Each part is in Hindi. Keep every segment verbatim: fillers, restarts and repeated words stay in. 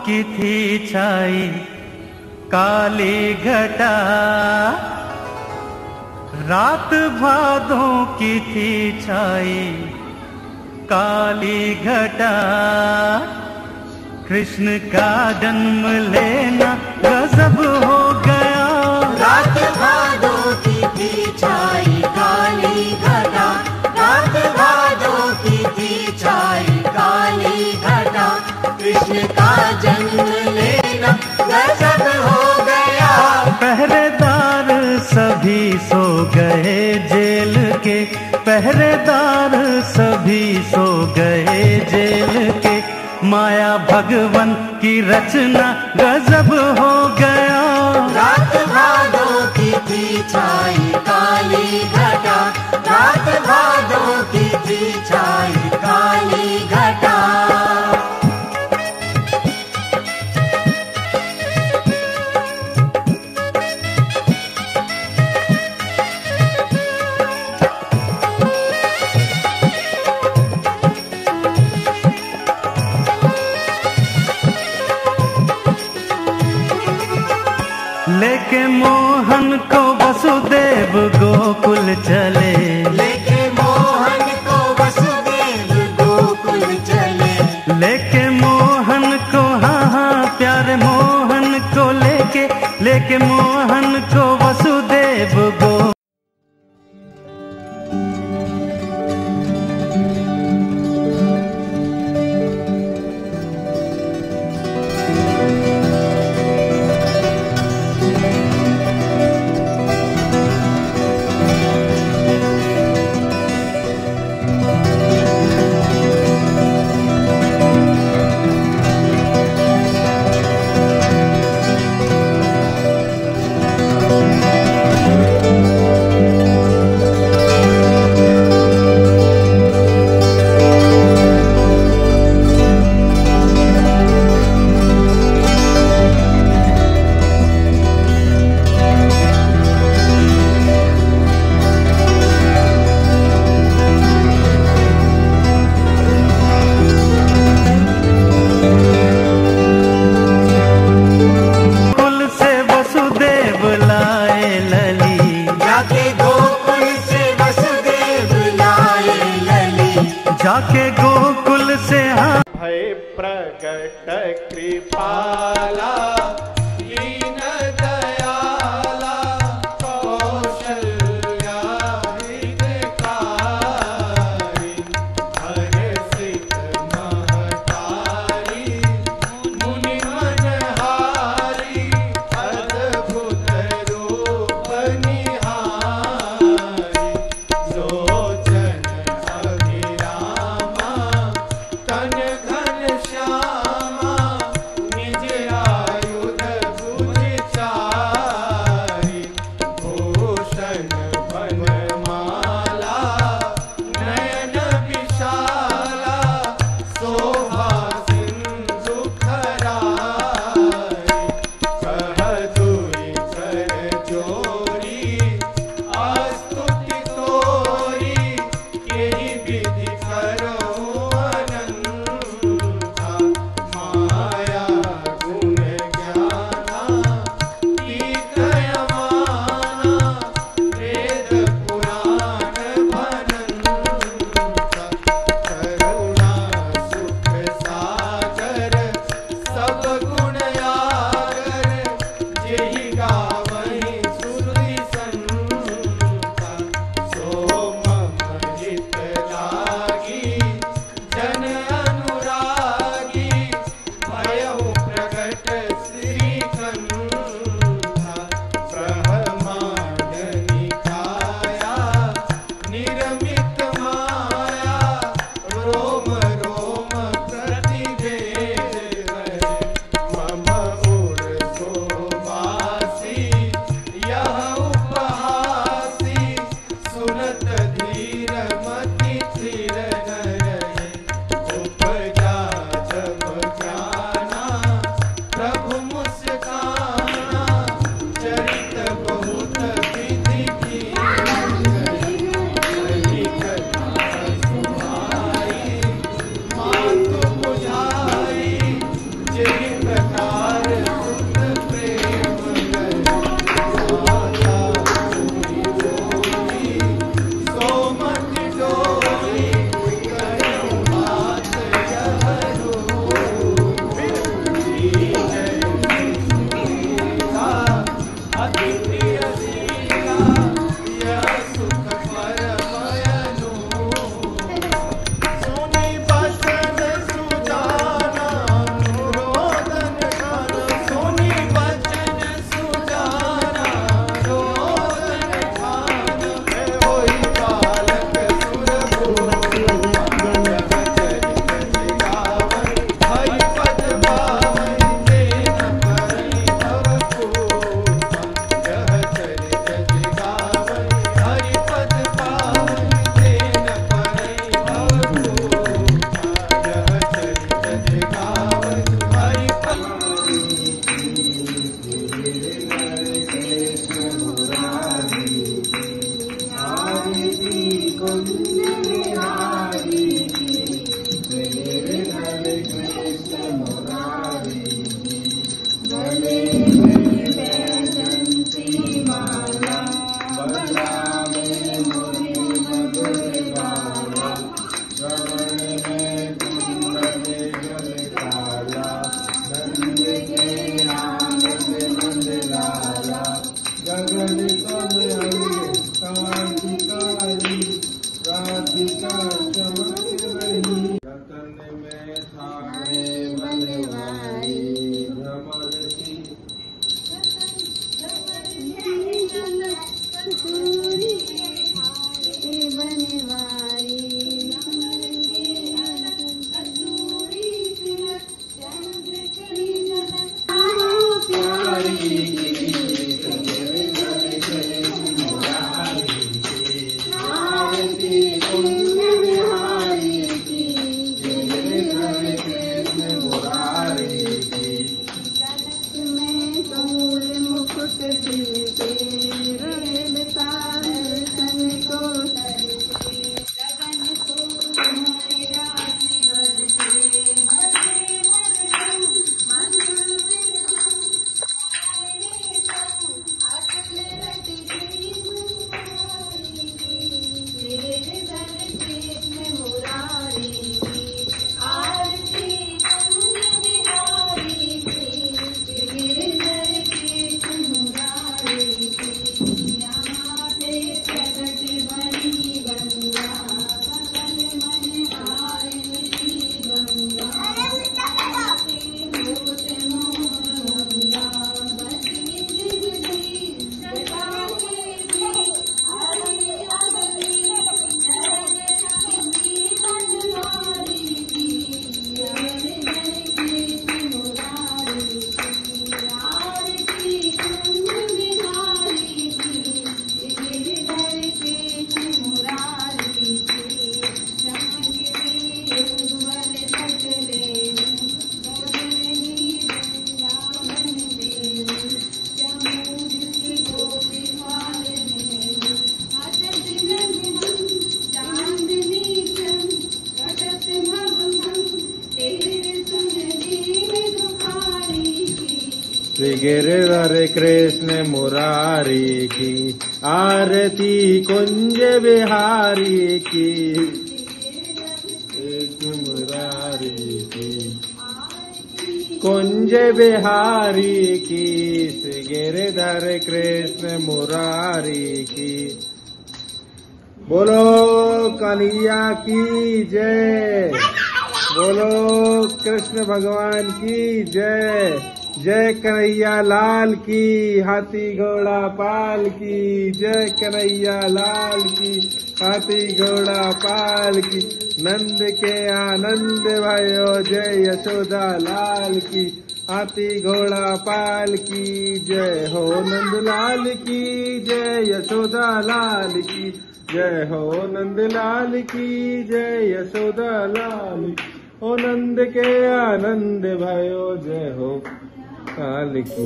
की थी छाई काली घटा, रात भादों की थी छाई काली घटा। कृष्ण का जन्म लेना गजब हो गया, रात भादों की थी छाई काली घटा, रात भादों की थी छाई काली घटा। कृष्ण का जन्म लेना गजब हो गया। पहरेदार सभी सो गए जेल के, पहरेदार सभी सो गए जेल के। माया भगवन की रचना गजब हो गया, रात भादों की थी छाई काली घटा, रात भादों की थी छाई काली घटा। लेके मोहन को वसुदेव गोकुल चले, लेके मोहन को वसुदेव गोकुल चले, लेके मोहन को हाँ हाँ प्यारे मोहन को लेके, लेके मोहन को वसुदेव गो। जाके गोकुल से हाँ भय प्रगट कृपाला दीन दयाला कौशल्या हितकारी हर्षित महतारी मुनि मनहारी अद्भुत रूप निहारी लोचन तन घन श्यामा निज आयु श्री गिरिवर कृष्ण मुरारी की आरती कुंज बिहारी की, कृष्ण मुरारी की कुंज बिहारी की, श्री गिरिधर कृष्ण मुरारी की। बोलो कन्हैया की जय, बोलो कृष्ण भगवान की जय। जय कन्हैया लाल की, हाथी घोड़ा पाल की, जय कन्हैया लाल की, हाथी घोड़ा पाल की। नंद के आनंद भयो, जय यशोदा लाल की, हाथी घोड़ा पाल की। जय हो नंद लाल की जय, यशोदा लाल की जय हो, नंद लाल की जय, यशोदा लाल की। ओ नंद के आनंद भयो, जय हो काल की।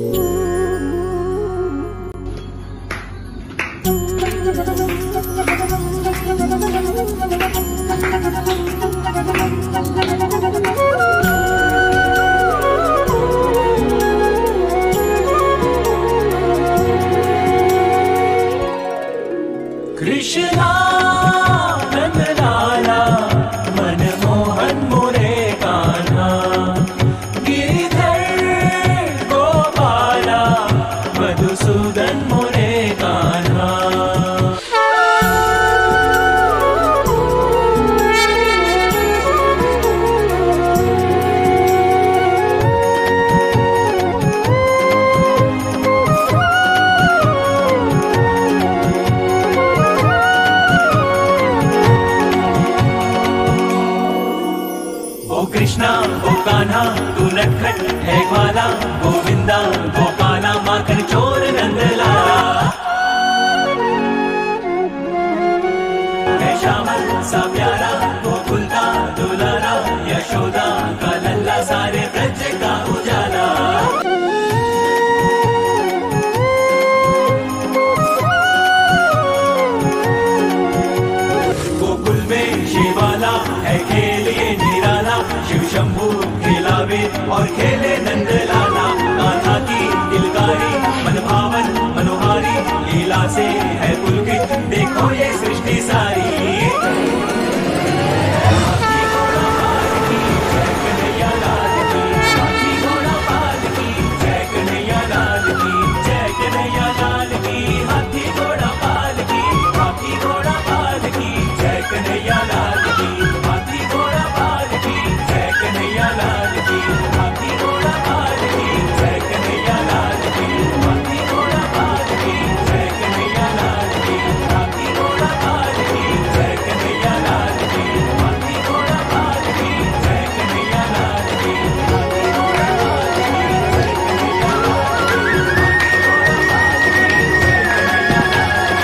कृष्णा नंद लाला मनमोहन मोरे कान्हा, गिरिधर गोपाला मधुसूदन मोरे कान्हा। कृष्णा ओ कान्हा तू नटखट है ग्वाला, गोविंदा गोपाला माखन चो